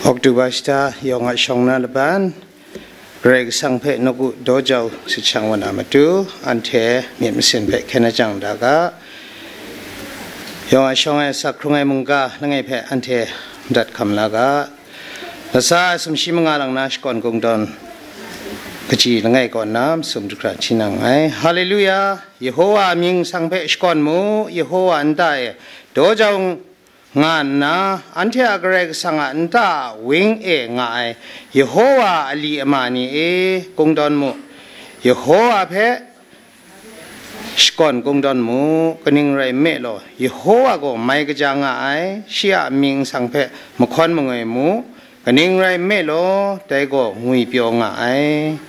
Oktober yang Shongna Laban, Greg Sangpe Nogu Dojo Sichangwan Amatu, Ante Mimesin Pe Kenajang Daga, Yang Shonga Sakrungai Munga, Langape Ante Dat Kamlaga, Nasa Sum Shimangalang Nashkon Gongdon, Kachi Langai Gonam, Sum Dukra Chinangai, Hallelujah, Yehovah Ming Sangpe Shkon Mu, Yehovah Andai, Dojong. Ngana ante agreg sanga anta wing ngai Yehovah ali amani kongdon mu Yehovah phe shkon kongdon mu kaning rai melo Yehovah go mai gaja ngai shia ming sang phe mkhon mngoi mu kaning rai melo tai go ngui pyo ngai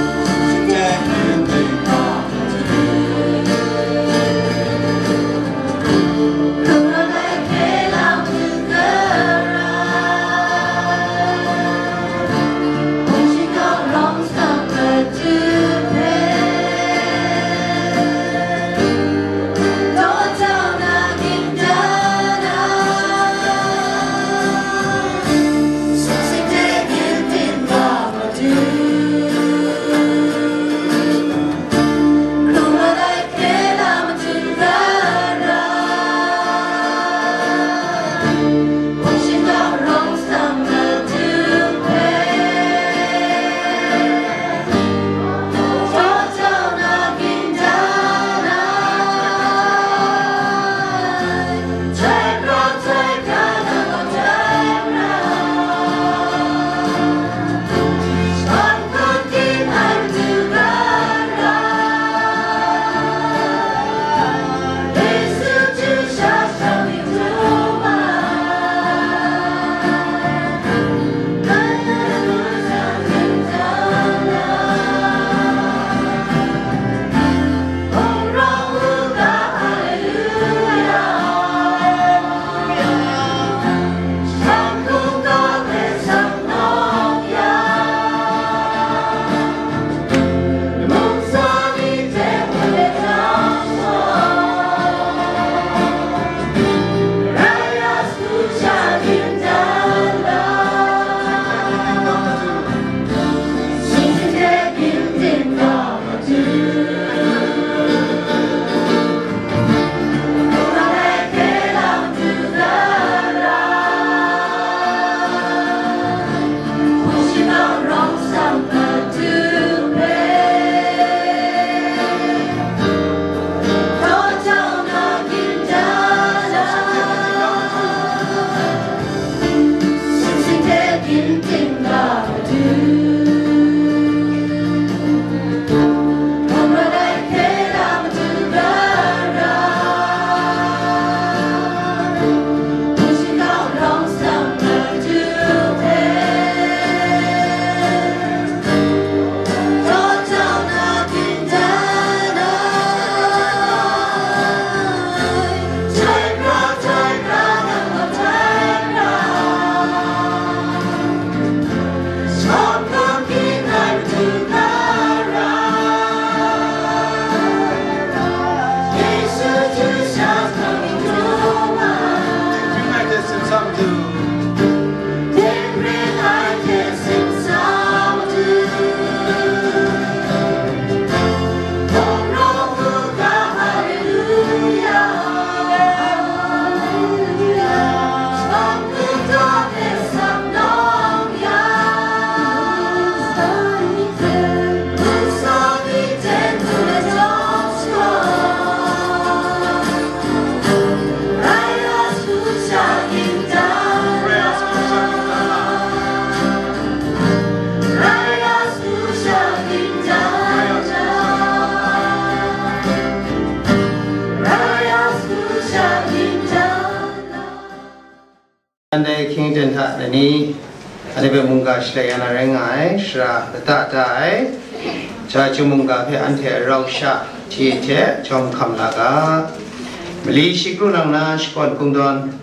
Ande King Jenta Dani, Ane Munga Shlayana Rengai, Shra Tatai, Chachumunga Pe Ante Rausha, Tiete, Chom Kamlaga, Mali Shikrunangna, Shkon Kungdon,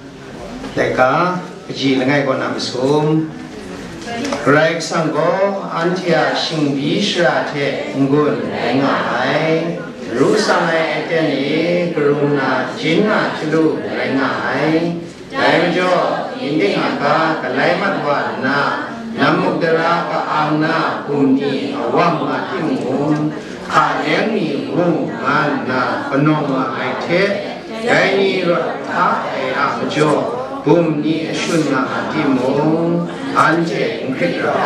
Leka, Ji Langai Gonamsum, Greg Sango, Antia Shingbi Shrate, Ngun, Rengai, Rusangai Eteni, Gruna, Jina Chulu, Rengai, Daimjo. ยินดีงากากะไลมัดวานานามุตระกะอังนาปุญญีอวัมมาทิมุงขาเลี้ยงมีวุงงานนาปนมมาไอเทใจนี้รถทักไออาโจบุมนี้ชุนนาทิมุงอันเจงคิดระ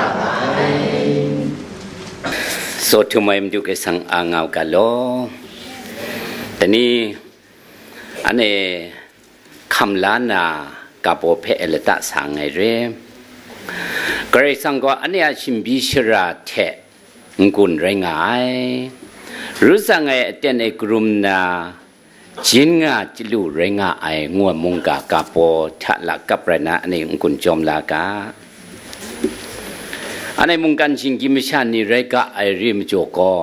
โสทุมายมดูกสังอ่างเอากะโลแต่นี่อันนี้คำล้านนากับโอเพเอลตะสังไงเร่กระไรสังก็อันนี้ชิมบิชราเทงุนไรงายรู้สังไงเตนเอกรุมนาจินงาจิลูไรงายงัวมุงกากับโอทะละกับไรนะอันนี้งุนจอมลากาอันนี้มุงกันชิงกิมชานีไรกะไอริมโจก็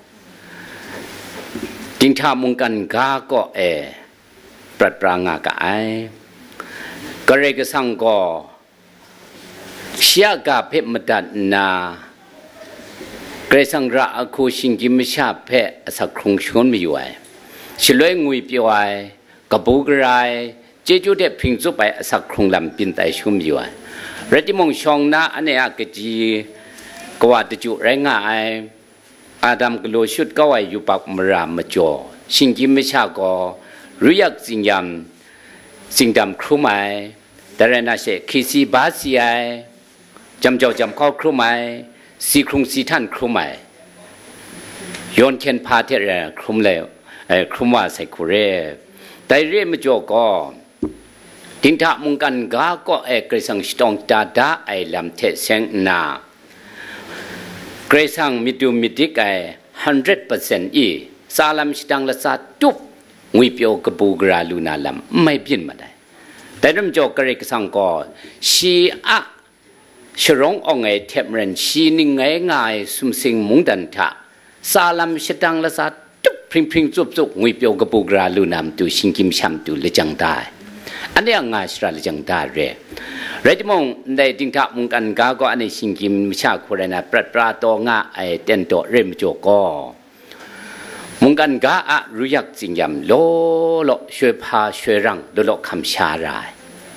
จิงทามุงกันกาก็ปรัดปรางากะไอกระเรกสังก็เชียกาเพมดันนาเกรสังระอคูชิงกิมชาเพสักครุงชนมีอยู่ไอฉลวยงุยปีไอกระบุกไรเจจูเดพิงจุไปสักครุงลำปินไตชุมอยู่ไอเรติมงชองนาอันนี้กจีกว่าตจุแรงไออาดัมกโลชุดก็ไว้อยู่ปักมรามจ่อชิงกิมชาก็รู้ยักสิงยามสิ่งดำครุไมแต่เรน่าเชคิซีบาซีไอจำเจ้าจำเข้าครุไมสีครุงสีท่านครุไมย้อนเข็นพาเทเรครุมเลวครุมว่าใส่คุเรแต่เรื่องมจ่อก็ทิ้งท่ามุงกันกาก็เกรซังสตองตาดาไอลำเทเซงนาเกรซังมิดูมิดิก100%อีซาลามสตังละซาตุบงุยเปียวกบูกราลูนาลำไม่เปลี่ยนมาได้แต่เริ่มจอกระเรกสังก็ชีอะฉลององไอเทมเรนชีนิงไงง่ายสุมสิงมุงดันทะซาลามสตังละซาตุบพริงพริงจุบจุบงุยเปียวกบูกราลูนามตูชิงกิมชัมตูเลจังได้อันนี้ง่ายสุดเลยจังได้เร่เรื่องที่มองในทิ้งท่ามุงกันกาก็อันนี้ชิงกิมชาคุเรนะปรัดปราโตง่าไอเต็นโตเริ่มจอกก็มุงกันกาอะรู้ยักจริงยำโลโลช่วยพาช่วยรังโลโลคำชาราย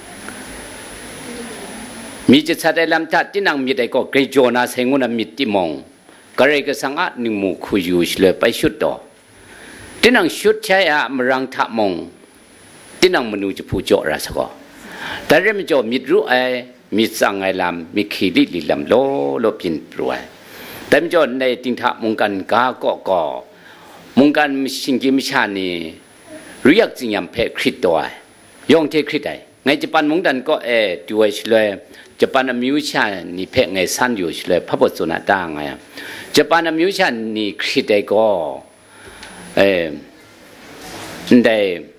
มีจิตสัตย์ลำทัดที่นั่งมีได้ก็เกยโจนาเสงุนามิติมองก็เลยก็สังอาหนึ่งมูคุยูชเลยไปชุดต่อที่นั่งชุดใช้อะมรังทับมองที่นั่งมนุษย์จะพูดโจราสก็แต่เรื่องโจมีรู้มีสังไงลำมีขีดิลิลำโลปินปลวยแต่โจในทิ้งท่ามุงกันกาก็มุงกันชิงกิมชานีรู้ยักจริงยำเพคริตตัวยองเทคริตได้ไงจะปันมุงดันก็ด้วยเลยจะปันมิวชานีเพไงสั้นอยู่เลยพระบทสุนัตตาไงจะปันมิวชานีคริตได้ก็ได้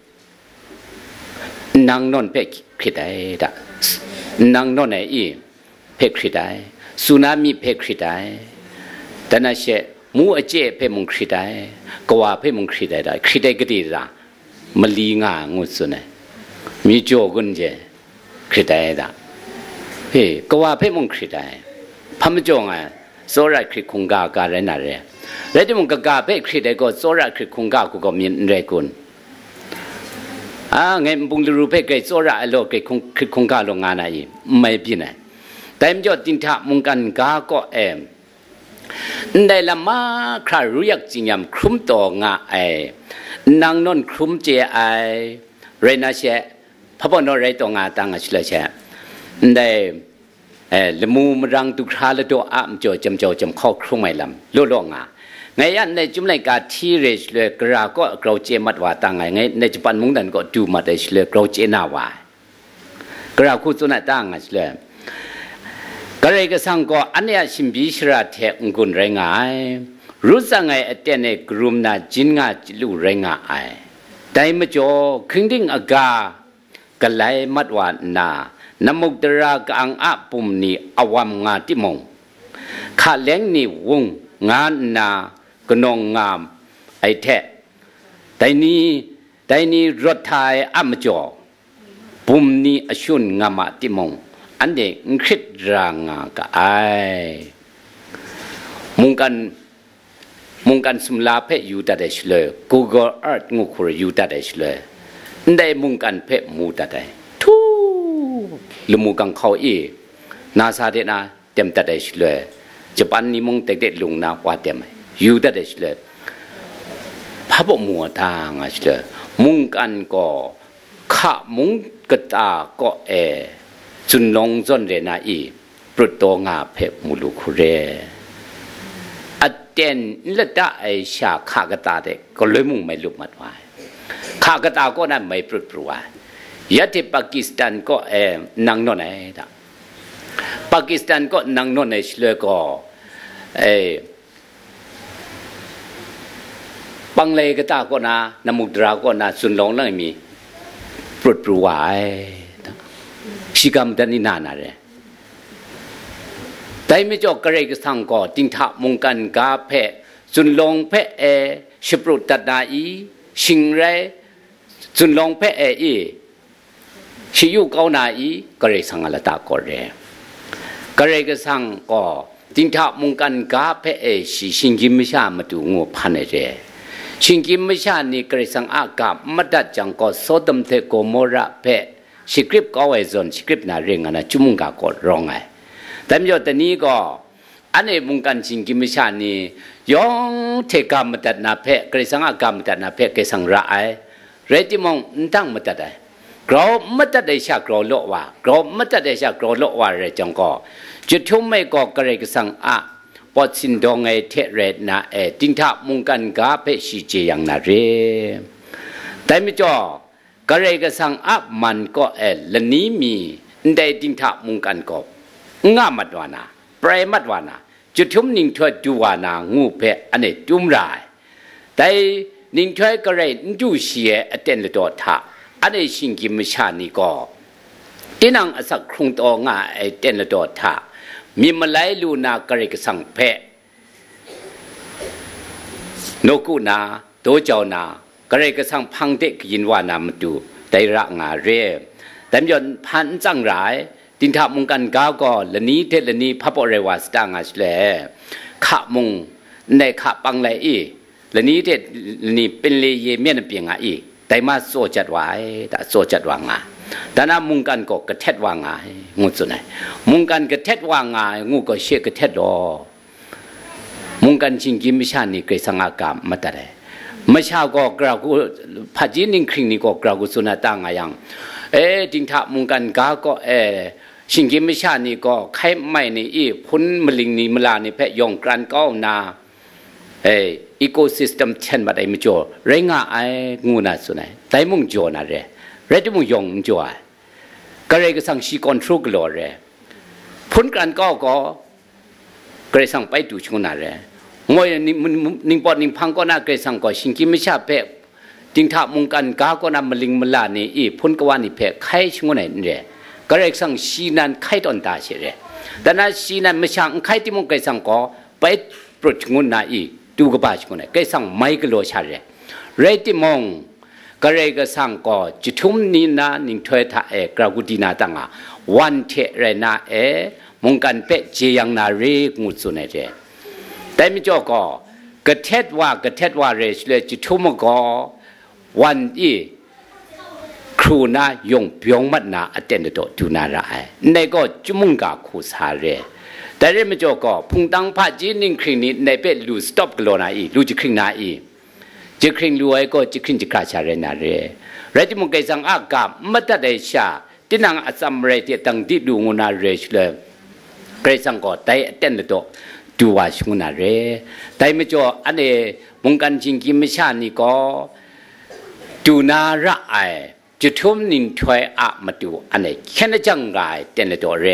นางนนเพคริตได้ด่านางนนไอ้เพคริตได้สุนามิเพคริตได้แต่น่าเชื่อมูอเจเพมุงคริได้กว่าเพมุงคริได้คริได้ก็ดีละมลีงางุสุนัยมีโจกุนเจคริได้ละเฮ้กว่าเพมุงคริได้พามจงอ่ะโซระคริคงกาการนั่นแหละแล้วที่มุงกาเพคริได้ก็โซระคริคงกากูก็มีเรกุนไงบุงรูเพคโซระโลกคริคงกาลงงานอะไรไม่เป็นไรแต่เมื่อตินทามุงกันกาก็ได้ละมาครารู้ยักจริงยำคลุ้มต่องานางนนคลุ้มเจเรนาเชพระบนอะไรต่องาตังอชิลเชได้ละมูมรังตุคราละตัวอ้ามจำเข้าคลุ้มไม่ลำโลงาไงยันในจุ่มในกาที่เรชเลยกราก็กราเจมัดว่าตังไงในจุปันมุงดันก็ดูมาได้เลยกราเจนาวากราคู่ตัวนั้นตังอชิลก็เลยก็สังก็อันนี้ชิมบิชราเทงกุนแรงไงรู้สังไงเตนเอกรุมนาจินงาจิลูแรงไงแต่เมื่อจ่อครึ่งดิ่งอากาก็เลยมัดว่านานมุกตระกังอาปุ่มนี่อวามงาที่มงข้าเลี้ยงนี่วงงานนากนองงามไอแท้แต่นี้รถไทยอามจ่อปุ่มนี่อชุนงามาที่มงอันเด็กคิดรางก็มุงกันสมลาเพอยู่ตัดได้เลย Google Earth งูคุยอยู่ตัดได้เลยได้มุงกันเพมูตัดได้ทุกลุมูกังเขาอีนาซาเดนาเต็มตัดได้เลยจะปันนิมงเด็กๆลุงนาว่าเต็มอยู่ตัดได้เลยพระบมัวทางอ่ะเลยมุงกันก็ข้ามุงกตาก็จุนลงจนเรนาอีปรุดตัวงาเพมุลุคุเรอเดนละตาไอชาข้ากตาเด็กก็เลยมุ่งไม่ลุกมัดไว้ข้ากตาก็นั้นไม่ปรุดปรัวยะที่ปากีสถานก็นังนนไอดาปากีสถานก็นังนนไอเชลก็ปังเลกตาก็นะนามุดราก็นะสุนลงนั่งมีปรุดปรัวไอชิกามดันนี่นานาเรแต่ไม่จบกระไรก็สั่งก็จิงทับมงกันกาเพสุนลงเพชิปรุตัดนาอีชิงไรสุนลงเพอีชิยุเกานาอีกระไรสั่งอะไรตาก็เรกระไรก็สั่งก็จิงทับมงกันกาเพชิชิงกิมไม่ชามาดูงูพันเรชิงกิมไม่ชานี่กระไรสั่งอากาศมัดดัดจังก็โซดมเทโกโมระเพสคริปต์ก็ไว้ส่วนสคริปต์น่าเรื่องนะจุมุงกาก็ร้องไงแต่เมื่อตอนนี้ก็อันนี้มุงกันชิงกิมชานี่ยองเทกามตัดนาเพกระสังอากามตัดนาเพกระสังระไอเรติมองตั้งมาตัดไอกรอบมาตัดได้ชากรอโลว่ากรอบมาตัดได้ชากรอโลว่าเรจังก็จุดทุ่มไม่ก็กระสังอะปอดสินดองไอเทเรนาติงทับมุงกันกาเพชีเจยังนาเรแต่ไม่จ่อกระไรก็สั่งอับมันก็ละนี้มีได้ดินทับมุงกันก็ง่ามัดวานาเปรมัดวานาจุดทุ่มนิ่งช่วยดูวานางูเพะอันนี้จุ่มรายแต่นิ่งช่วยกระไรดูเสียเต้นเลยตัวท่าอันนี้สิ่งที่ไม่ชานี่ก็ที่นั่งสักครุงตัวง่าเต้นเลยตัวท่ามีมาไล่ลูนากระไรก็สั่งเพะนกูนาโตเจ้านากระไรก็สั่งพังเด็กยินว่านามาดูได้รักงาเร่แต่ยนพันจังไรตินทับมุงกันก้าวก็ละนี้เทละนี้พระปริวาสต่างอาชเลข้ามุงในข้าปังเลยอีละนี้เทละนี้เป็นเลยเยเมียนเปียงอีแต่มาโซจัดไว้แต่โซจัดวางงาแต่น่ามุงกันก็กระเทศวางงางูสุนัยมุงกันกระเทศวางงางูก็เชื่อกระเทศดอมุงกันจริงกิมชานี่เกยสังอากาศมาแต่เลยเมื่อเช้าก็กรากูพัดยินิงคริงนี่ก็กรากูสุนัตางายังจิงทับมุงกันกาก็ชิงกิมชานี่ก็ใครไม่นี่อีพุนมลิงนี่มลานี่แพยองกรันก็นาอีโคซิสเต็มเช่นบัดไอมจ่อเรงาไองูน่าสุนัยแต่มุงจ่อน่ะเรที่มุงยองจ่อก็เรก็สั่งชีคอนโทรลกลอเรพุนกรันก็เรสั่งไปดูชงน่ะเรงวยนิ่งปอดนิ่งพังก็น่าเกยสังก็ชิงกิไม่ชาเพะจิงทับมุงกันกาก็น่ามลิงมลานี่อีพ้นกวานี่เพะใครชงไหนเนี่ยก็เรียกสังชีนันใครตอนตาเฉยแต่น่าชีนันไม่ช่างใครที่มุงเกยสังก็ไปปลุกชงน่ะอีดูกบ้าชงไหนเกยสังไม่ก็โลชาเรเรติมงก็เรียกสังก็จุดทุ่มนี้นะนิ่งถอยท่ากรากุดีนาตังอ่ะวันเทเรนามุงกันเพะเจียงนาเรงูสุนัยเรแต่ไม่จบก็กระเทศว่าเรชเลยจุดทุ่มก็วันอีครูน่ายงเปียงมัดนาอัตเตนโตดูนาระไอในก็จุมุงกาคูสาเรแต่เรื่องไม่จบก็พุงตังพาจีนิงคริงนี้ในเป็ดลูสต็อปกลอนาอีลูจิคริงนาอีจิคริงลูไอก็จิคริงจิกาชาเรนาเรเรจิมุงเกสังอากามัตเดชาที่นางอัศมเรติตังดิดูงูนาเรชเลยเกสังก็ไตอัตเตนโตดูว่าชงนาเรแต่ไม่จ่ออันนี้มุงกันจริงกิไม่ชานี่ก็ดูนาระไอจุดทุ่มนิ่งถอยอะมาดูอันนี้แค่นั้นจังไรเต็นเลยตัวเร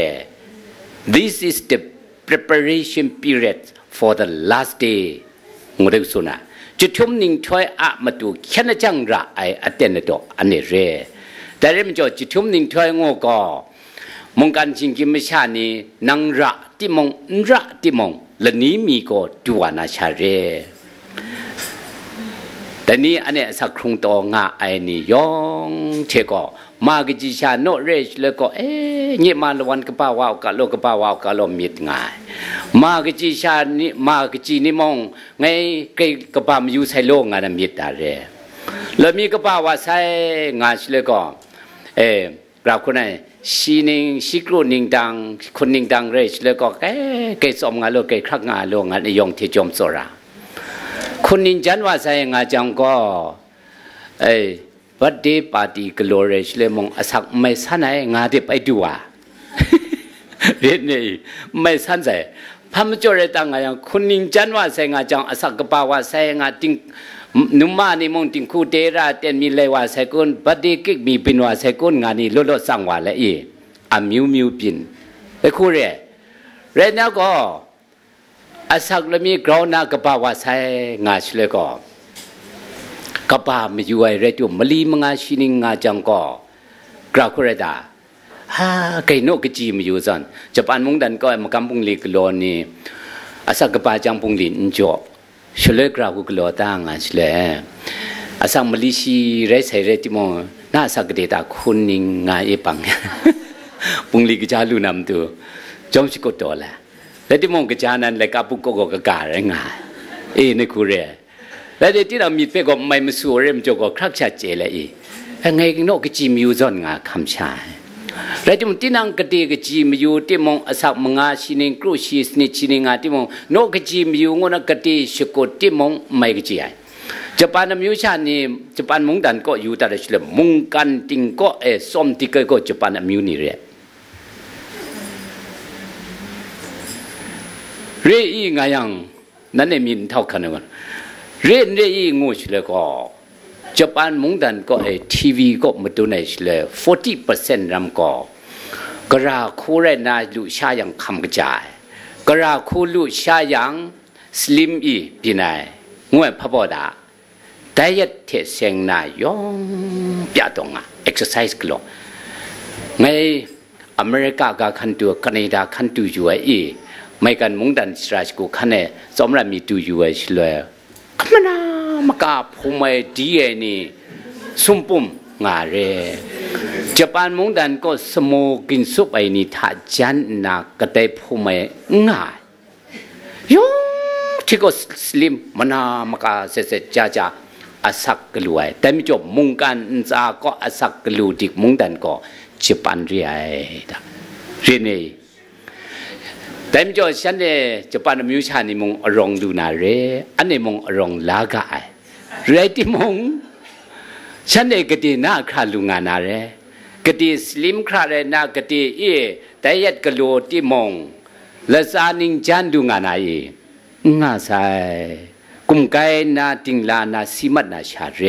This is the preparation period for the last day งงเรื่องสุนัยจุดทุ่มนิ่งถอยอะมาดูแค่นั้นจังไรไอเต็นเลยตัวอันนี้เรแต่เรื่องไม่จ่อจุดทุ่มนิ่งถอยงอก็มุงกันจริงกิไม่ชานี่นังระที่มงระที่มงละนี้มีก็ดูวานาชาเรแต่นี้อันนี้สักครุงตัวงาไอนี่ยองเทก็มากจิชาโนเรชแล้วก็เงียบมาละวันกบ้าวาวกะโลกบ้าวาวกะโลมิดง่ายมากจิชานี่มากจินี่มองไงเกยกบ้ามอยู่ใส่โลงานมิดอะไรแล้วมีกบ้าวาใส่งาชแล้วก็กราบคนไหนชีนิงชิกรุนิงดังคนนิงดังเรชเลยก็เกสอมงาโลเกครักงาโลงานยองที่จอมโซราคนนิงจันว่าใส่งาจังก็บัดดีปาร์ตี้กลอเรชเลยมองอสักไม่สันไองาเดไปดูอ่ะเรื่องนี้ไม่สันใจพามจ่อเรตังงาอย่างคนนิงจันว่าใส่งาจังอสักกบ่าวว่าใส่งาติงนุมานี่มองติงคูเตระเต็นมีเลยว่าใส่กุนบัดดีกิกมีปินว่าใส่กุนงานี่ลดสังว่าเลยอามิวมิวปินไอ้คู่เร่เรื่องนี้ก็อาศักดิ์มีกราวน่ากบ่าวว่าใส่งาชเลยก็กบ่าไม่อยู่ไอ้เรื่องมลีมงาชินิงงาจังก็กราวคู่เร่ดาไก่นกกจีไม่อยู่ซันจะปานมุงดันก็มากำปุงลีกลอนี่อาศักกบ่าจังปุงลีนจ่อชลกราวกลอตั้งงาชเลยอาศักมลีชีเรใส่เรติมอน่าสักเดตาคุณนิงงาเอปังปุงลีกจาลูนำตัวจอมชิกตัวละแล้วที่มองกจานั้นเลยกับปุกกกกาแรงงาในคูเร่แล้วที่เรามีเพื่อก็ไม่มาสู้เรื่องจก็ครักชัดเจนเลยไงก็นกจีมิวจอนงาคำชาแล้วที่นั่งกติกจีมิวที่มองอาศักมงาชินิงครูชีสนิชินิงาที่มองนกจีมิวงนกติชกที่มองไม่กจีจะปานมิวชานี่จะปานมุงดันก็อยู่แต่ละเฉลมุงกันติงก็สมติก็จะปานมิวนี่เร่เรื่องงายังนั่นเองมีเท่ากันกันเรื่องงูเฉลก็จะปานมุงดันก็ทีวีก็มาดูในเฉล 40% รำก็กระคู่เรน่าลุชายังคำกระจายกระคู่ลุชายังสลิมปีนายงูพับบดาแต่ยัดเทเสียงนายองเปียตงอ่ะ exercise กลัวไงอเมริกากับคันตัวแคนาดาคันตัวอยู่ไม่กันมุงดันสราชกูคันเนี่ยสมรมีตัวอยู่เลยขมันน่ะมากาพูไม่ดีนี่สุ่มปุ่มงาเร่ญี่ปุ่นมุงดันก็สโมกินซุปนี่ถ้าจันนักก็ได้พูไม่ง่ายยงที่ก็สลิมมันน่ะมากาเสร็จจ้าอาศักกลัวแต่ไม่จบมุงกันจาก็อาศักกลัวดิกมุงดันก็ญี่ปุ่นเรียนี่แต่ไม่จบฉันเนี่ยญี่ปุ่นมิวชานี่มุงรองดูนาเรอันนี้มุงรองลากายเรื่องที่มุงฉันเนี่ยกติน่าคราลุงานาเรกติสลิมคราเรน่ากติแต่ยัดกลัวที่มุงและสานิงจันดูงานาง่าใส่กุมไกนาติงลานาสิมัดนาชาเร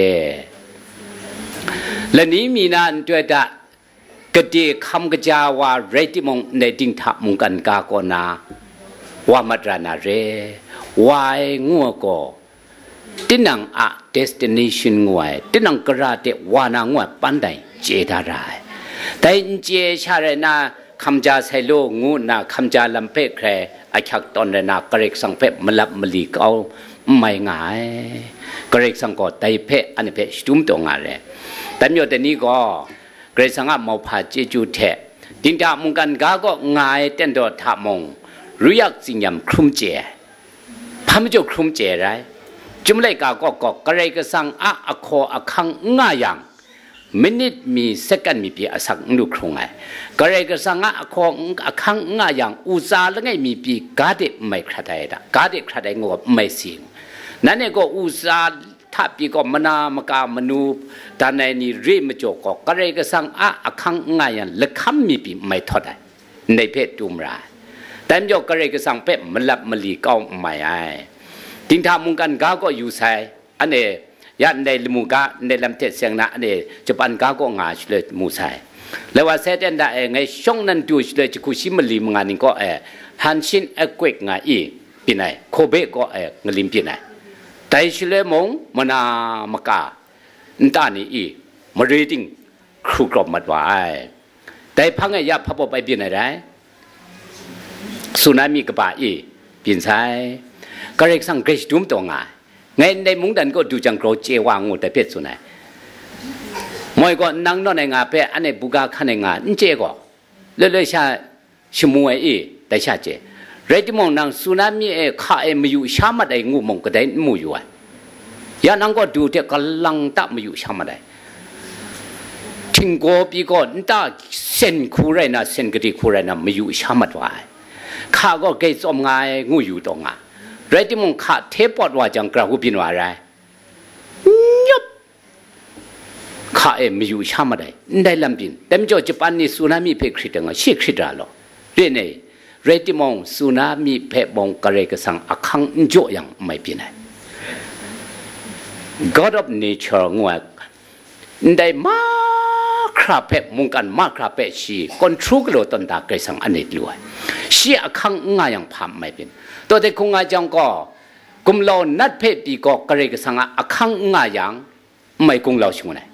และนี้มีนานตัวดากติคำกระจาวาเรติมงในดิงทับมุงกันกาโกนาวามัตรานาเรวายงัวก็ตินังอะ destination งวยตินังกระเดวานางวยปันไดเจดารายแต่เจชาเรนาคำจาไซโลงูนาคำจาลำเพะแครอาชักตอนเรนากระเรกสังเพะมลับมลีกเอาไม่ง่ายกระเรกสังก็ไตเพะอันเพะชุมตัวงาเรแต่เมื่อแต่นี้ก็กระเรกสังอ่ะมาพาเจจูเทดินดามุงกันกาก็ง่ายเต้นดอทามงรู้ยักสิ่งยำคลุมเจพามจุคลุมเจไรจุมเลยกาก็กระเรกสังอ่ะอโคอคังง่ายยังมินิทมีเซกันมีปีอสักนุครุงไงกระไรก็สังอ่ะของอคังง่ายอย่างอุซาละไงมีปีกาเดไม่คราได้ดากาเดคราได้งบไม่สิงนั่นเองก็อุซาถ้าปีก็มนามกามนูตาในนี่เริ่มจก็กระไรก็สังอ่ะคังง่ายอย่างละคำมีปีไม่ทอดได้ในเพศตุมราแต่เมื่อกระไรก็สังเพศมันลับมลีก็ไม่ไอ้ทิ้งทามุงกันกาก็อยู่ใส่อันนี้ยันในมุกาในลำเทศเสียงนะเนี่ยจะปันกาก็งาชเลยมูใส่แล้วว่าเสด็จได้ไงช่องนั้นดูเลยจะคุชิมลีมงานนี้ก็ฮันชินเอกเวกงาปีไหนโคเบก็เงลิมปีไหนแต่ชเลยมงมนามกาตานี่มาเรดิ้งครูกรอบมัดไว้แต่พังไงยับพับไปปีไหนได้สุนามิกบะปีนใส่ก็เรียกสังเกตดุมตัวงาไงในมุงดันก็ดูจังโกรเจวางงูแต่เป็ดสุนัยมวยก็นั่งนอนในงาเป็ดอันนี้บุกาขันในงาเจก็เลยชาชิมวยแต่ชาเจเรื่องที่มองนั่งสุนามิข้าไม่อยู่ชามาได้งูมงก็ได้มูอยู่ยานั่งก็ดูเด็กกำลังตับไม่อยู่ชามาได้ทถึงก็ปีก่อนตาเส้นคู่ไรนะเส้นกระดิคู่ไรนะไม่อยู่ชามัดไว้ข้าก็เกยจอมงายงูอยู่ตรงอ่ะไรที่มึงขาดเทปอดว่าจังกระหูบินว่าไรยับข้าไม่อยู่ชามัดได้ลำบินแต่เมื่อญี่ปุ่นนี่สึนามิเพคริตังเชี่ยคริตาลอเรื่องนี้ไรที่มึงสึนามิเพบงกระเรกสังอักขังจ่อยังไม่เป็นไง God of Nature งวดได้มาคราเพมุงกันมาคราเพชีคนทรูกโลตันตาเกสังอันนี้ด้วยชีอักขังง่ายยังพามไม่เป็นตัวเด็กคงง่ายจังก็กุมเรานัดเพปีก็กระเรกสังอักขังง่ายยังไม่กุมเราชิวไหน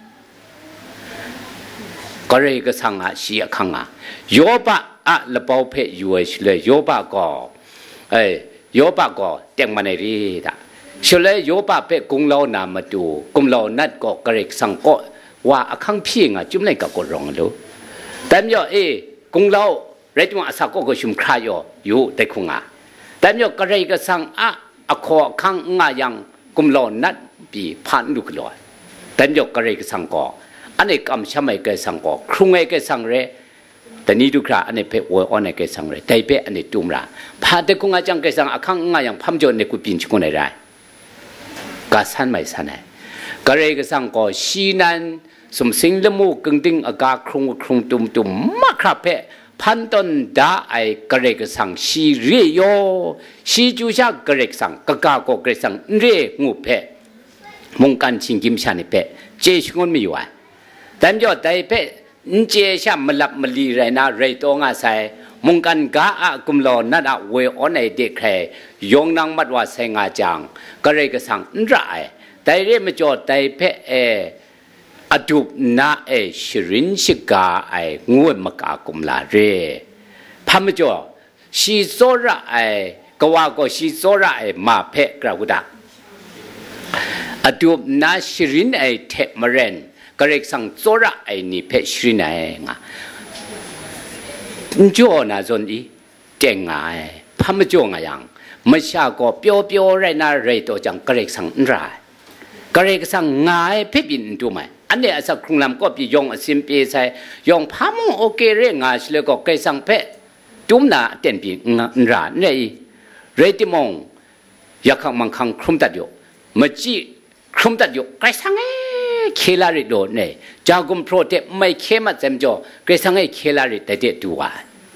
กระเรกสังชีอักขังโยบะอะละเปาเพอยู่เลยโยบะก็โยบะก็เต็งมันในรีดะเฉลยโยบะเพกุมเรานามาดูกุมเรานัดก็กระเรกสังก็ว่าอักขังเพียงจุ่มในกับกรองดูแต่เมื่อกงเราเรื่องว่าสักก็ชุมครายอยู่แต่คงแต่เมื่อกระไรก็สั่งอักขอขังง่ายังกุมเรานัดปีผ่านลูกลอยแต่เมื่อกระไรก็สั่งก็อันนี้กำช่ไหมก็สั่งก็ครุงไอ้ก็สั่งเร่แต่นี่ดูคราอันนี้เพอวัวอันนี้ก็สั่งเร่แต่เพอันนี้ตุ่มละผ่านแต่คงจังก็สั่งอักขังง่ายังพัมจนในกุปินชิคุนได้ก็สั่นไม่สั่นเลยกระไรก็สั่งก็ชีนั้นสมสิงละมูกึ่งติงอากาครุงครุงตุ่มตุ่มมาครับเพพันต้นดาไอกระเรกสังชีเรียชีจูชากระเรกสังกะกาโกกระสังเรงูเพมงกันชิงกิมชานิเพเจชงนไม่อยู่แต่ยอดแต่เพเจชามลับมลีไรนาไรตงอาศัยมงกันกาอากุมลอนัดเวออนไอเด็กแคร์ยงนางมัดว่าเซงอาจังกระเรกสังไรแต่เรื่องไม่จอดแต่เพอดูน่าชรินชิกางวยมกากุมลาเรพามจ่อชีโซระกว่าก็ชีโซระมาเพะกระกุดาอดูน่าชรินเทมเรนก็เรียกสังโซระนี่เพะชรินงะจ่อน่าจนอีเจงไงพามจ่อไงยังไม่ใช่ก็เปียวไรน่าเรตัวจังก็เรียกสังไรก็เรียกสังไงเพะบินดูไหมอันนี้สักครั้งลำก็ปียงสิมปีใส่ยงพามโอเคเรื่องงานเลยก็เกยสังเพะจุ่มหน้าเต็มปีงานเนี่ยเรื่องที่มองอยากขังมังคังคลุมตัดอยู่เมื่อจีคลุมตัดอยู่เกยสังเคลาริโดเนี่ยจากุมโปรเทไม่เข้มเต็มจ่อเกยสังเคลาริแต่เด็ดตัว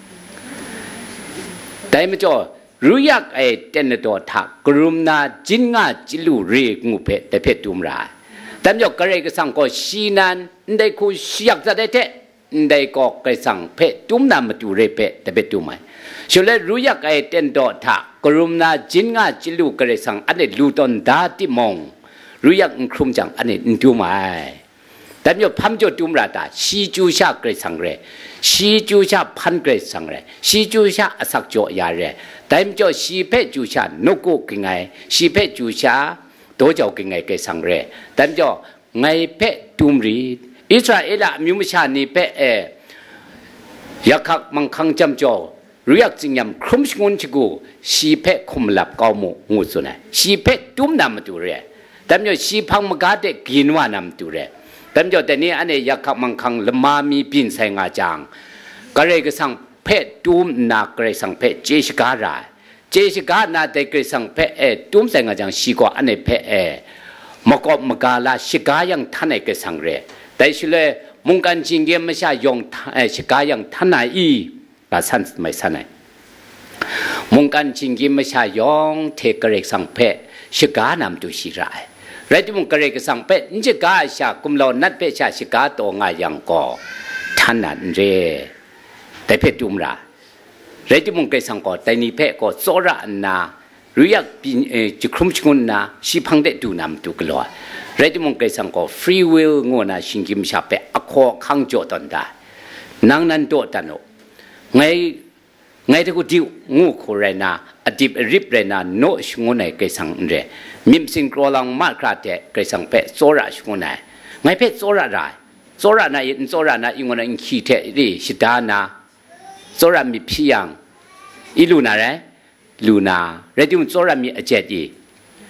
แต่ไม่จ่อรู้อยากเต้นตัวถักกลุ่มนาจินงาจิลูเรียงูเพะแต่เพะจุ่มราแต่ยกกระไรก็สั่งก็ชีนันได้คุยอยากจะได้เทได้ก็กระสั่งเพะจุ่มน้ำมาดูเรเพะแต่เพะจุ่มไหมช่วยรู้อยากเต้นดอทากลุ่มนาจินงาจิลูกระสั่งอันนี้ลูตอนดาที่มองรู้อยากคลุมจังอันนี้จุ่มไหมแต่ยกพัมจุจุ่มราตาชีจูชากระสั่งเรชีจูชาพันกระสั่งเรชีจูชาสักจ่อยาเรแต่ยกชีเพะจูชานกุกไงชีเพะจูชาตัวเจ้ากินไงเกสังเร่แต่จ่อไงเพะตุมรีอิสราเอลมิวมชานีเพะอยากขักมังคังจำจ่อรู้อยากจริงยำครุ่มชงนชิกูชีเพะคุมหลับเกาหมูงูสุนัยชีเพะตุมนำมาดูเร่แต่จ่อชีพังมกาเดกินว่านำดูเร่แต่จ่อแต่นี้อันนี้อยากขักมังคังละมามีปินใส่งาจางก็เลยก็สั่งเพะตุมนักเลยสั่งเพะเจสการาเจสิกานาเด็กสังเพะตุ้มเสงจังชีกว่าอันนี้เพะมกอบมกาลาชิกายังท่านเอกสังเร่แต่สิเลยมุงกันจริงเยี่ยมไม่ใช่ยงชิกายังท่านไหนอีกาสันไม่สันไหนมุงกันจริงเยี่ยมไม่ใช่ยงเทกเรกสังเพะชิกานำตุชิรายเรื่องมุงกเรกสังเพะนิจกาชากุมโลนัดเพะชาชิกาตัวงายังก็ท่านนั้นเร่แต่เพะตุ้มราเรื่องที่มึงเคยสังกัดแต่นี่เพะก็โซระนารู้อยากจะคลุ้มชงนนาชีพังเด็ดดูนำตุกลัวเรื่องที่มึงเคยสังกัด free will งูน่ะชิงกิมชาเพะอโคขังโจตันได้นางนั้นโจตันโอไงที่กูดิวงูโคเรนาอดีตริบเรนาโนชงนไหนเคยสังเร่มิมสิงโกลังมาคราเตะเคยสังเพะโซระชงนไหนไงเพะโซระได้โซระน่ะอีงูน่ะอินขี้เทะดิชิดานาโซรามีพี่ยังอีลูนาเรลูนาเรดิมโซรามีอเจดี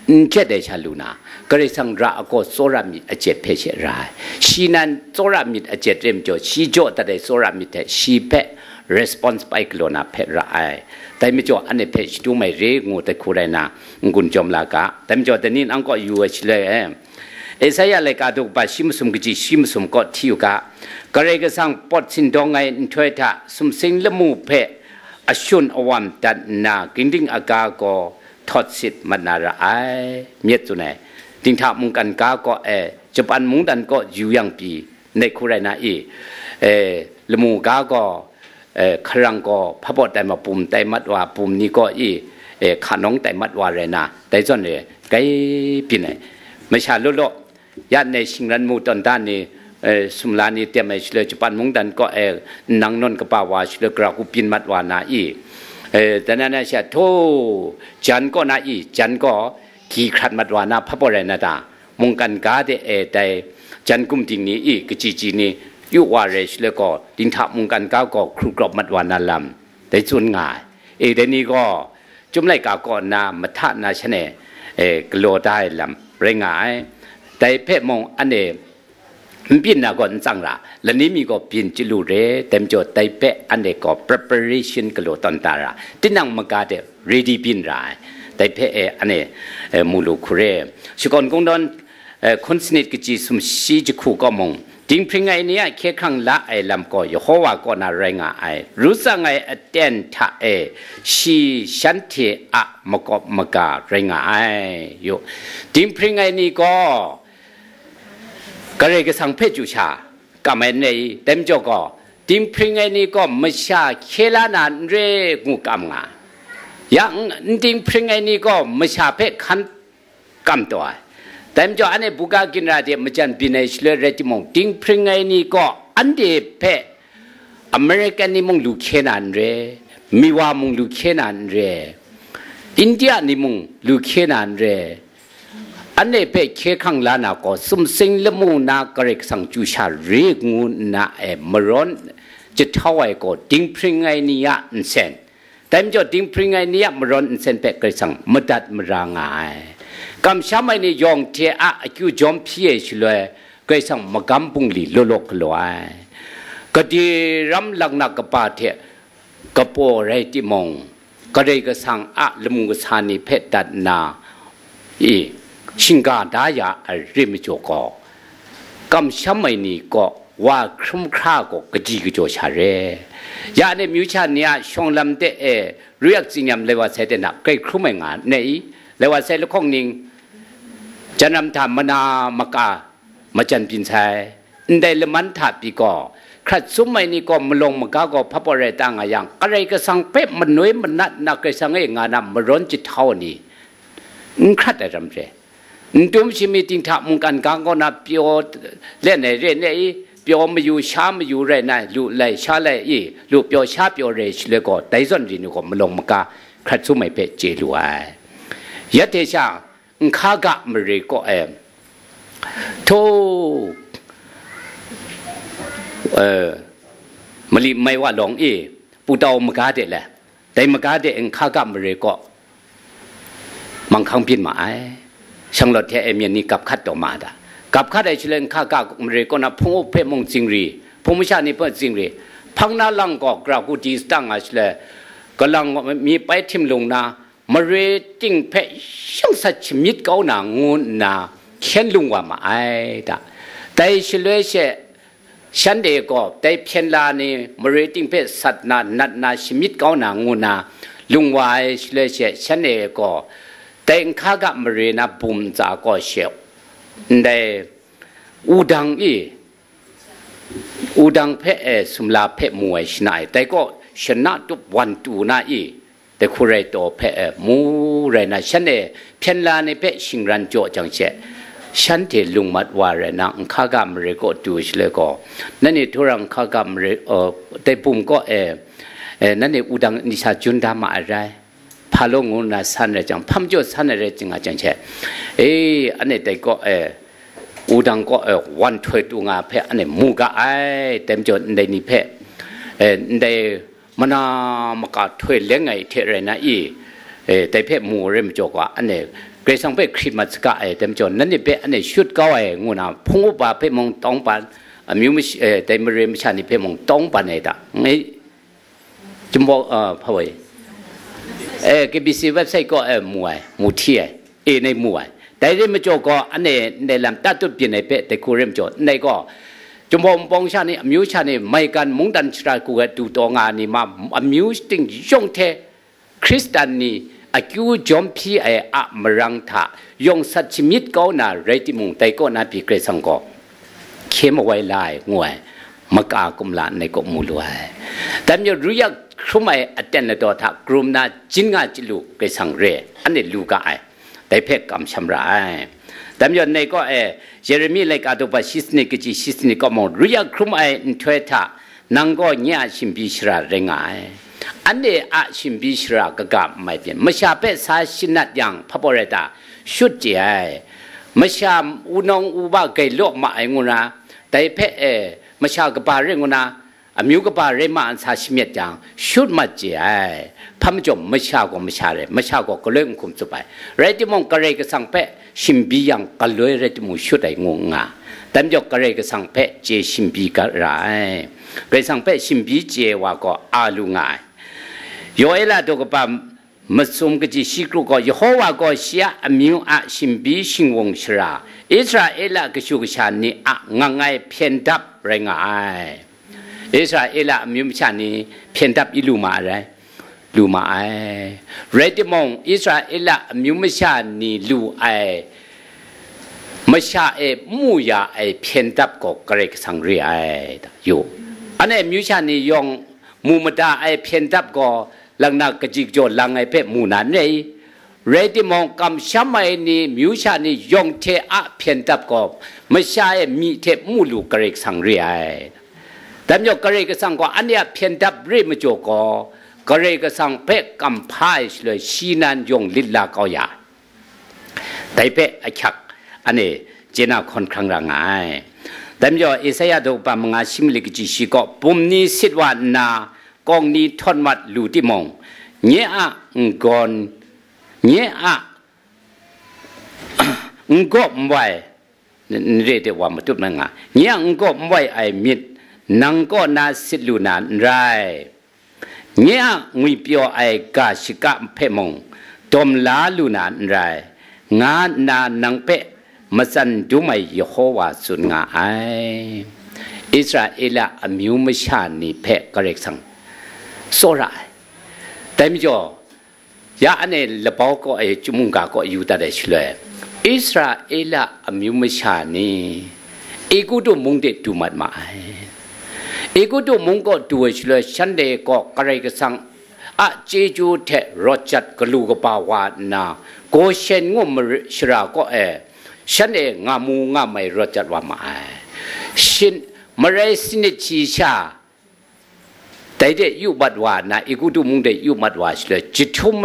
เจ็ดเดชลูนาก็เลยสังระก็โซรามิอเจ็ดเพชรรายชีนั้นโซรามิอเจ็ดเริ่มจ่อชีโจแต่ได้โซรามิแต่ชีเพresponse ไปกลนาเพรไอแต่ไม่จ่ออันนี้เพชดูไม่เร่งูแต่คูไรนะกุนจอมลากะแต่ไม่จ่อแต่นี่อังก็อยู่เฉยเอสายอะไรก็ดูไปชิมสมกจีชิมสมก็ที่อยู่กะก็เลยก็สั่งปอดสินดองไงช่วยท่าสมสิงละมูเพอชุนอวามตัดนากินดิ้งอากาก็ทอดสิทธิ์มันนาระไอเมียตุไหนดิ้งท่ามุงกันกาก็จะปันมุงดันก็อยู่ยังปีในคูไรนะละมูกาก็ครั้งก็พระบดแต่มาปุ่มแต่มัดว่าปุ่มนี้ก็ขาน้องแต่มัดว่าไรนะแต่ส่วนเนี่ยไกลปีไหนไม่ใช่ลุล่ญาติในชิงรันมูตอนด้านนี้สุมลานีเตรียมไอ้เฉลยจุปันมุงดันก็นังนนกป่าวว่าเฉลยกรากุปินมัดว่านาแต่นั่นน่ะเช่โธจันก็นาจันก็ขี่ขัดมัดว่านาพระบรมนาตามุงกันกาเดแต่จันกุมติงนี้กจีนี่ยุวาเรชแล้วก็ดินทับมุงกันกาก็ครูกรอบมัดว่านาลำแต่ส่วนง่ายเดี๋ยวนี้ก็จุ่มไล่กาก่อนนามัทนาชเนกโลได้ลำเร่งง่ายแต่เพศมองอันมันพินนะก่อนจังละแล้วนี้มีก็พินจิลูเรเต็มโจทย์ไตเปอันเดก็ preparation กโลตันตาระที่นั่งมากาเด ready พินไรไตเปอันมูลูคุเรชุกอนกงดอนคนสนิทกิจิสุมชีจิคูก็มองจริงพริ้งไงเนี่ยแค่ครั้งละลำก็ยโฮวาก็น่าแรงรู้สังไงเต้นท่าชีฉันเทอะมกบมกาแรงอยู่จริงพริ้งไงนี่ก็เลยก็สั่งเพชรจุชาก็ไม่ในเต็มจอก็ทีมพริ้งไอ้นี่ก็ไม่ใช่เคลานันเรงูกำงาอย่างทีมพริ้งไอ้นี่ก็ไม่ใช่เพชรขันกำตัวเต็มจออันนี้บุกกินราเดียมันจะเป็นในเชื้อเรติมงทีมพริ้งไอ้นี่ก็อันเดียเพชรอเมริกันนี่มงลูกเคนันเรมีว่ามงลูกเคนันเรอินเดียนี่มงลูกเคนันเรอันนี้เป็นแค่ข้างล้านก็สมสิงละมูนากระเรกสังจูชาเรียกงูน่ะมร้อนจะเท่าไหร่ก็ดิ้งพริ้งไงนี่ยอินเซนแต่ไม่จดิ้งพริ้งไงนี่ยมร้อนอินเซนเป็นกระสังมดัดมรางายกำช้ำไอ้นี่ยองเทอะคิวจอมพีเอชเลยกระสังมกำปุงลีโลโลกลอยก็ดีรำลังนักกปาเทกปอไรที่มองก็ได้กระสังละมุงกษานิเพชดัดนาชิงกาดายาเริ่มโจก็กำช้ำไม่นี่ก็ว่าครุ่มคร่าก็กระจีกโจชาเรยาในมิวชาเนี่ยช่องลำเตเรียกจริงยำเลยว่าเสด็จนักใกล้ครุ่มไม่งานในเลยว่าเสด็จข้องนิงจะนำธรรมนามกามาจันพินชัยได้ละมันถัดปีก็ครัดซุ้มไม่นี่ก็มาลงมากาก็พับอะไรต่างอย่างอะไรก็สั่งเป๊ะมันน้อยมันนักก็สั่งเองงานนำมาร้อนจิตเท่านี้ครัดอะไรรำเจดูมชิมีติงทับมุงกันกางก็นับเปียวเล่นในเรื่องนี้เปียวมาอยู่ช้ามาอยู่เรื่องนั้นลูกเลยช้าเลยลูกเปียวช้าเปียวเรชเลยก็แต่ส่วนที่นี่ก็มาลงมากาครัดซุ้มไม่เป็นเจริญยัดเทชาข้ากะมเรก็ทูมาลีไม่ว่าหลงปูเตามากาเด็ดแหละแต่มากาเด็ดข้ากะมเรก็มังคังพินมาช่างรถแท้เมียนี่กับคัดต่อมาด่ะกับคัดไอ้เชลงข้ากะมเรก็นับพงเพมงจิงรีพงไม่ใช่นี่เพิ่งจิงรีพังนาลังก็กราบกูดีสตั้งอาเชลก็ลังมีไปทิมลงนามาเรติงเพช่างสัจมิตรเก่าหนางูนาเขียนลุงว่ามาด่ะแต่เฉลยเชฉันเด็กก็แต่เพียนลานี่มาเรติงเพสัตนานัดนาชมิตรเก่าหนางูนาลุงว่าเฉลยเชฉันเด็กก็แต่ข้ากะมเรนะบุมจาก็เชียวในอูดังเพสุมลาเพมวยชนะแต่ก็ชนะทุกวันตูน่าแต่คุเรโตเพมูเรนะฉันเพียนลาในเพชิงรันโจจังเชฉันเทลุงมัดว่าเรนะข้ากะมเรก็ดูชเลก็นั่นนี่ทุรังข้ากะมเรแต่บุมก็นั่นนี่อูดังนิชาจุนดามาอะไรพาลงงูน่ะสันเลยจังพัมจ่อสันเลยจังจังเช่อันนี้แต่ก็อูดังก็วันถอยตัวงาเพอันนี้มูกะเต็มจ่อในนี่เพในมันมากาถอยเลี้ยงไงเทเรนะแต่เพมูเริ่มจ่อว่าอันนี้กรสังเปคริสต์มาสกะเต็มจนนั่นนี่เป็นอันนี้ชุดก็งูน่ะพงว่าเพ่มองต้องปันมิวมิแต่เมื่อเรียนไม่ใช่นี่เพ่มองต้องปันไอ้ตาไอ้จุ่มบอกพะเวKBC เว็บไซต์ก็มวยมูเทียในมวยแต่เรื่องมันโจก็อันนี้ในลำตัดตุดเปลี่ยนในเป๊ะแต่กูเริ่มโจในก็จมพงปองชานี่มิวชานี่ไม่กันมุงดันชรากูก็ดูตัวงานนี่มามิวสติงยงเทคริสตันนี่อากิวจอมพีอะมรังทายงสัจมิตก็น่าเรติมุงแต่ก็น่าปีเกรสังก็เข้มไว้ลายงวยมกากุมลานในก็มูลวยแต่เมื่อรู้ยักครุ่มอัตเตนตัวทักกลุ่มน่าจินงาจิลุเกรสังเรอันนี้ลูกไอแต่เพกกำชำระแต่เมื่อในก็เยเรมีเลยกาตัวปัชิสนิกจีชิสนิกก็มองรู้ยักครุ่มถวยทักนังก็เนี่ยชิมพิชราเรงอันนี้อาชิมพิชรากะไม่เปลี่ยนไม่ใช่เป็นสาชินัดยังพระบรดาชุดเจ้าไม่ใช่อุนองอุบาเกลโลกมาเองนะแต่เพไม่ใช่กบาเรื่องนะมิวกบาเรื่องมาอันสาชิมิจังชุดมาเจ้าพระมจมไม่ใช่ก็ไม่ใช่เลยไม่ใช่ก็เรื่องคุมสุไปเรื่องที่มองกระไรก็สังเพชิมพิยังกันเลยเรื่องที่มองชุดไอ้งงอ่ะแต่ยกกระไรก็สังเพเจชิมพิกระไรกระสังเพชิมพิเจว่าก็อาลุงายยอเอลาตัวก็ปามมัสมก็จีสิกรุก็ยโฮวาก็เสียมิวอาชิมบีชิงวงชราอิสราเอลก็ชูกชานีอะงังไงเพียนดับแรงไงอิสราเอลมิวชานีเพียนดับอิลูมาอะไรลูมาไอเรติมองอิสราเอลมิวมชานีลูไอมชามูยาเพียนดับก็เกรกสังเรียอยู่อันนี้มิวชานียองมูมดาเพียนดับก็ลังนักกจิกโจลังเพ่มูนันเลยเรติมองคำช้ำไม่นี่มิวชานี่ยองเทอะเพียนดับก็ไม่ใช่มีเทมูลูกเรกสังเรียแต่ยกเรกสังก็อันนี้เพียนดับเรื่อมโจก็เรกสังเพ่คำพายเลยชีนันยงลิลลาก็ยาแต่เพ่ชักอันนี้เจน่าคนครั้งละไงแต่ยกอิสยาดูปามงาชิมลิกจิชิก็ปุ่มนี้สิดวันนากองนี้ทนมัดลูที่มองเนี่ยก่อนเนี่ยก็ไม่ไหวเรียกว่ามาตุบนั่งเนี่ยก็ไม่ไหวไอมิดนังก็น่าสิลูนานไรเนี่ยงุยเปียวไอกาชิกะเพ่มองตอมลาลูนานไรงานนานังเพ่มาสันดูไม่ยโฮวาสุนงาไออิสราเอลมิวมชานีเพ่กเรกสังโซระแต่ไม่จอยาอันนี้ละบอกก็จุมุงกาก็อยู่แต่เฉลยอิสราเอลมิวมชานีเอกูดูมุงเด็ดดูมัดมาเอกูดูมุงก็ดูเฉลยฉันเด็กก็กระไรก็สั่งอาเจจูเทรจัดกลูกป่าวานาโกเชนงมชราก็ฉันเองงามูงาไม่รจัดว่ามาชินมาเรสินชีชาแต่เด็กยุบัดวานะอีกูดูมุงเด็กยุบัดวาเลยจิตทุ่ม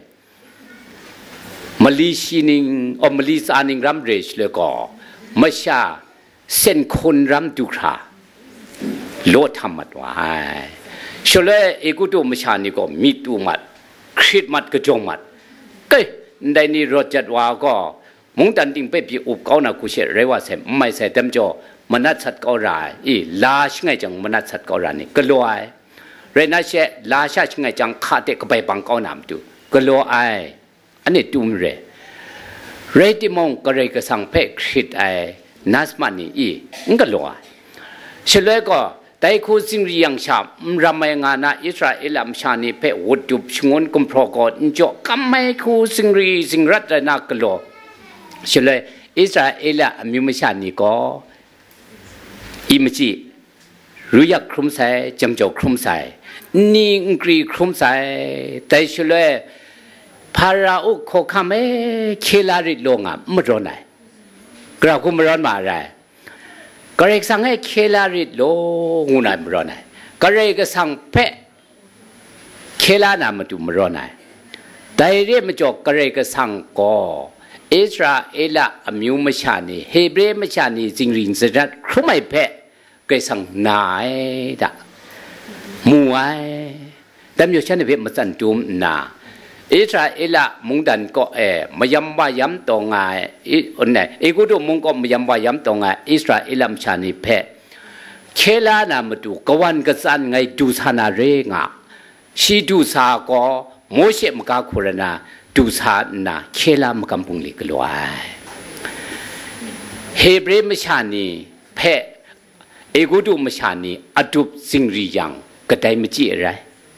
มาลีชินิงมาลีสานิงรัมเรชเลยก็ไม่ใช่เส้นคนรัมดุคราโลธรรมดวาฉะนั้นอีกูดูไม่ใช่นี่ก็มีตูมัดคริสมัดก็จงมัดก็ในนี้รถจัดว่าก็มุงตันติงไปปีอุบเขาหน้ากุเชเรว่าเสไม่เสเต็มจ่อมนัดสัตว์ก็รายลาชไงจังมนัดสัตว์ก็รานี่ก็ลอยเรนัชเชลาชาชไงจังขาเตก็ไปบังเขาหนามดูก็ลอยอันนี้ตุ้มเรติมองก็เลยก็สั่งเพกคิดนัสมานี่มันก็ลอยเฉลยก็แต่คู่สิ่งเรียงชามรำไม่งานะอิสราเอลมชานีเพวัดจุบชงวนกุมพรกอดจ่อก็ไม่คู่สิ่งรัฐนักก็ลอยเฉลยอิสราเอลมิวมชานีก็อิมจีรู้ยักครุมใส่จำเจ้าครุมใส่นิ่งกรีครุมใส่แต่เฉลยพาราอุโคคาเมเคลาริโลงไม่ร้อนไหนกระคุมร้อนมาอะไรก็เรียกสั่งให้เคลาริโลงูไหนไม่ร้อนไหนก็เรียกสั่งเปะเคลานามาดูไม่ร้อนไหนแต่เรื่องมันจบก็เรียกสั่งก็อิสราเอลมิวมชานีเฮเบรมชานีจิงริงจะครุไม่เพ่ก็สั่งนายดะมวยแต่มีฉันในเว็บมาสั่งจุ่มนาอิสราเอลมุงดันก็มายำว่ายำตรงไงอนไหนเอกูดูมุงก็มายำว่ายำตรงไงอิสราเอลมชานิเพเคลานามาดูกวันกษันไงดูสานาเรงะชีดูสาก็โมเสมกาคุรนาดูสานาเคลามกำปุงลิกลวยเฮเบรมชานีเพเอกูดูมชานีอดุบสิงรียังก็ได้มจีอะไร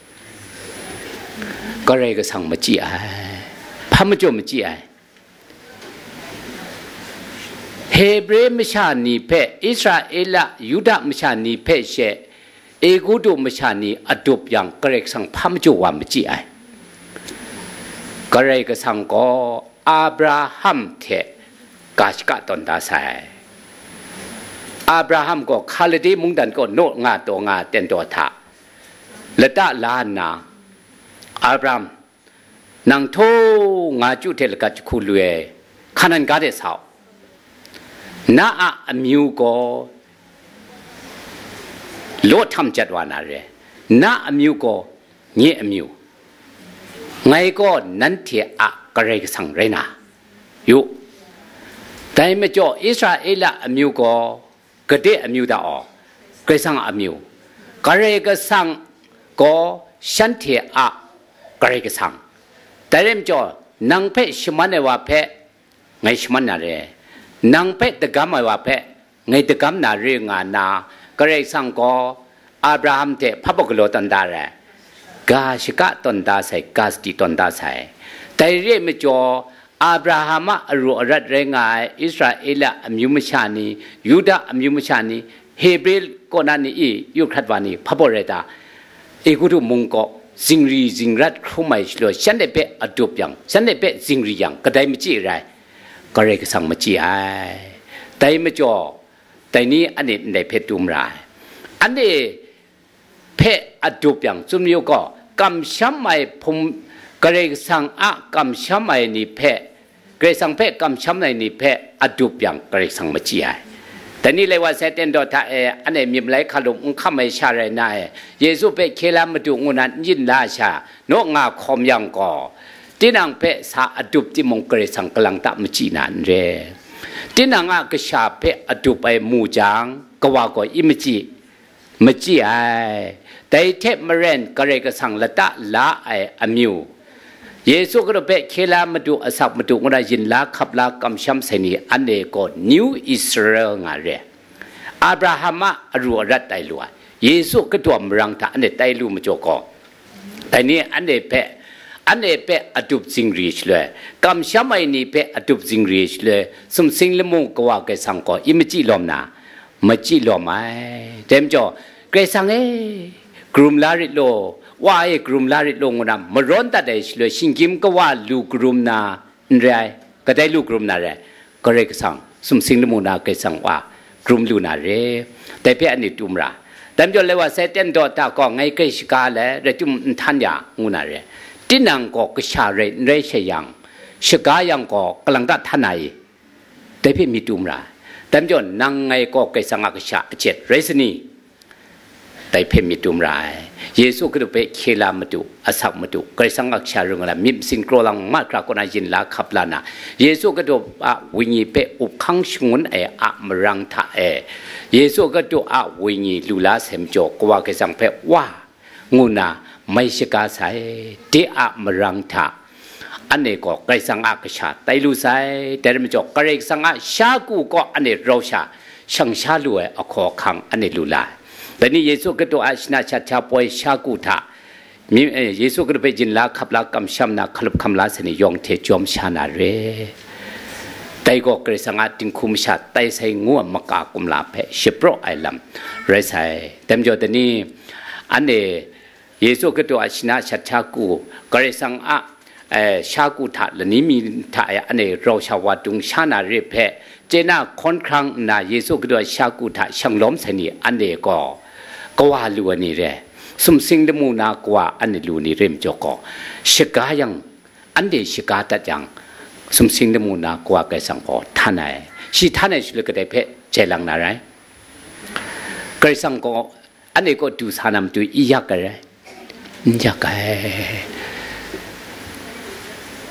ก็เรก็สั่งมจีไอพามจ่อมจีไอเฮเบรมชานีเพอิสราเอลยูดาห์มชานีเพเชเอกูดูมชานีอดุบยังก็เรก็สั่งพามจ่อวามจีไอก็เรก็สั่งก็อับราฮัมเทกาชกะตอนตาไซอับราฮัมก็คาลดีมุงดันก็โนงาตัวงาเต็นตัวทาละตะลานาอับราฮัมนางโทงาจุเทลกัจคูลุเอขนันกาเดสาวนาอะมิวก็โลทำจัดวานาเรนาอะมิวก็เงี้ยอะมิวไงก็นันเทอะกระไรสังเรนาอยู่แต่ไม่จ่ออิสราเอลอะมิวก็กระเดอะมิวดาออกระสังอะมิวกระไรก็สังก็ฉันเทอะกระไรก็สังแต่เริ่มจ่อนางเพชมันเนว่าเพไงชมันนาเรนางเพตะกามว่าเพไงตะกามนาเรงานากระไรสังก็อับราฮัมเทพระบกโลตันดาเรกาชกะตันดาใส่กาสติตันดาใส่แต่เรื่องไม่จ่ออับราฮัมอรุอรัดเรงายอิสราเอลอมิวมชานียูดาห์อมิวมชานีเฮเบรลก็นันนี่ยุคขัดวานีพระบรดาเอกุตุมุงก็สิงรีสิงรัดครุไม่ช่วยฉันได้เป็นอดุบยังฉันได้เป็นสิงรียังก็ได้ไม่จีไรก็เลยก็สั่งมาจีไอแต่ไม่จ่อแต่นี้อันนี้ได้เพชรตุมรายอันนี้เพชรอดุบยังซุมยูก็กำช้ำไม่ผมก็เลยสั่งกำช้ำไม่นี่เพชรก็เลยสั่งเพชรกำช้ำไม่นี่เพชรอดุบยังก็เลยสั่งมาจีไอแต่นี่เลยว่าเซตเตนดอท่าอันนี้มีหลายขลุ่มข้าไม่ชาเลยนายเยซูไปเคลามาดูงูนั้นยินลาชาโนงาคอมยังก่อที่นางเพสาอดุบที่มงกรสังกลังตะมจีนันเรที่นางกษาเพอดุบไปมูจางกว่าก็อิมจีมจีไอแต่เทพมเรนกเรกสังละตะละไออมิวเยซูก็ไปเคลามาดูอาศักมาดูงูนั้นยินลาขับลากำช้ำเสนีอันเดก็นิวอิสราเอลงาเรอับราฮัมอรัวรัดไตลัวเยซูก็ตัวมรังท่าอันเดไตลูมาโจกอแต่นี่อันเดเพอันเดเพอดุบซิงรีชเลยกำช้ำไอนี่เพอดุบซิงรีชเลยสมสิงละมุงกว่าเกสังก็อิมจีลอมนามาจีลอมไอเต็มจ่อเกสังกลุ่มลาริโลว่าไอ้กลุ่มลาริโลงนามร้อนตัดได้เลยชิงกิมก็ว่าลูกกลุ่มนาเรก็ได้ลูกกลุ่มนาเรก็เรียกสั่งสมสิงละมุนาเกสั่งว่ากลุ่มลูนาเรแต่เพื่อนนี่ตุมระแต่จนเลยว่าเซตเตนดอตาก็ไงเกชกาเลยเรื่องจุมทันยางูนาเรที่นางก็กษาเรเรเชยังชกายังก็กำลังตัดทันไหนแต่เพื่อนมีตุมระแต่จนนางไงก็เกสังกษาเจ็ดเรสนีแต่เพ่มีตุมรายเยซูก็ดูไปเคลามาดูอาศักมาดูกระสังอักษรเรื่องอะไรมิสิงโกลังมากราก็นายินลาขับลานะเยซูก็ดูวิญญาณเปอุบขังชงวนมรังท่าเยซูก็ดูวิญญาณลูลาเสมโจกว่ากระสังเปว่างูนาไม่ใช่กาใส่เดมรังท่าอันนี้ก็กระสังอักษรแต่ลูใส่แต่ไม่จบกระสังชากูก็อันนี้เราชาช่างชาลุยอขอขังอันนี้ลูลาแต่นี่เยซูก็ตัวอาชนาชาชาปอยชากูท่ามีเยซูก็ไปจินลาขับลากำช้ำนาขลุบคำลาสนิยองเทจอมชานาเรแต่ก็เกรสังอาติงคุมชาแต่ใส่งัวมกากุมลาเพชโปรไอลัมเรใส่เต็มจอแต่นี่อันนี้เยซูก็ตัวอาชนาชาชากูเกรสังอาชากูท่าและนี้มีท่าอันนี้เราชาวดุงชานาเรเพเจน่าค่อนครั้งนาเยซูก็ตัวชากูท่าช่างล้อมสนิอันนี้ก็ว่าลูนี่เร่สมสิงดมูนากว่าอันนี้ลูนี่เริ่มจอกชกายังอันเดชกาตัดยังสมสิงดมูนากว่าแกสังพอท่านไหนชีท่านไหนชุลกระเดเพเจลังนาไรแกสังก็อันนี้ก็ดูสานำดูอียากกันเลยยากกัน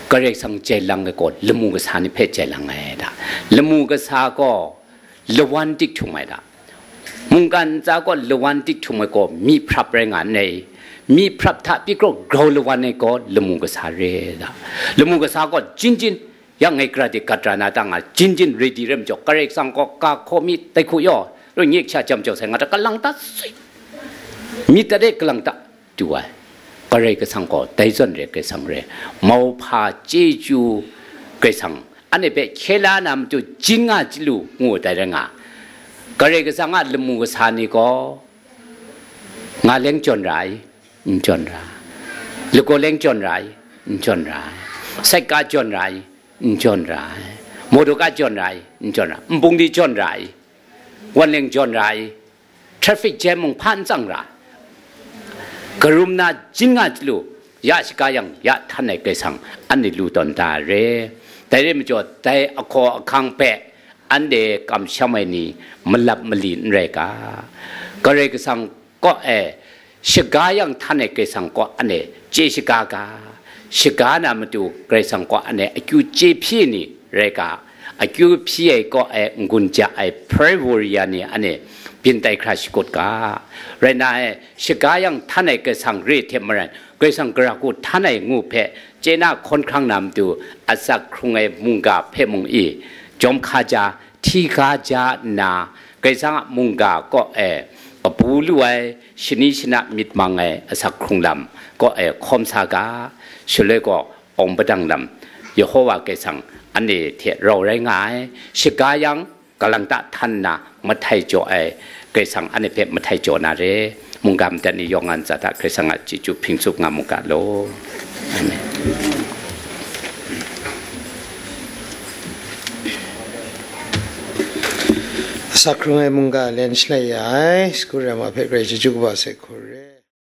ก็เรียกสังเจลังก็ละมูกษานี่เพศเจลังไงด่าละมูกษาก็ละวันติกชุมไงด่ามุงกันจาก็ละวันติกชุมไงก็มีพระแรงงานในมีพระทัพพิกรกรละวันในก็ละมูกษาเรด่าละมูกษาก็จริงยังไงกระดิกกระดานาตังอ่ะจริงรีดีเริ่มจบก็เรียกสังก็กาโคมีแต่คุยเรื่องนี้ชาจำเจ้าแสงอ่ะกำลังตัดสิมีแต่เด็กกำลังตัดด้วยก็เรียกสังก็ได้ส่วนเรียกสังเรมาวพาเจจูเกสังอันนี้เป็นเคลานามจุจิงอาจิลูงูแต่เรื่องอ่ะก็เรียกสังอ่ะละมูกษานี่ก็งาเลี้ยงจนไรจนไรลูกก็เลี้ยงจนไรจนไรใส่กาจนไรจนไรโมดุกาจนไรจนไรบุงดีจนไรวันเลี้ยงจนไรทราฟิกแจมงพันจังไรกรุมนาจิงอาจลูยาสิกายังยาท่านในเกสังอันนี้ลูตอนตาเรแต่เรื่องมันจดแต่อคอคังเปะอันเดกำชาไม่นีมันหลับมันลีนเรกาก็เรกสังก็สิกายังท่านในเกสังก็อันเดเจสิกากาสิกานามาดูเกสังก็อันเดอคิวเจพีนี่เรกาอคิวพีก็กุญแจเพรวอริยานี่อันเดเป็นไตคราชกดกาเรน่าสิกายังท่านในเกสังเรเทมรันเกสังกรากูท่านในงูเพเจน่าคนครั้งนำดูอาศักครุงมุงกาเพมุงอีจอมขาจาที่ขาจานาเกสังมุงกาก็ปูลุยชนิชนะมิดมังอาศักครุงลำก็คอมสากาสุเลก็องประดังลำยโฮวาเกสังอันนี้เทเราไรงายสิกายังกำลังตะทันนามาไทยโจเกสังอันนี้เพมาไทยโจนาเรมุงกามแต่นิยงอันจัตตะเกสังจิจุพิงสุกงามุกาโลอาเมนสักครู่ให้มุงกาเล่นสลายสกุลมาเพื่อจะจุกบาเสกุล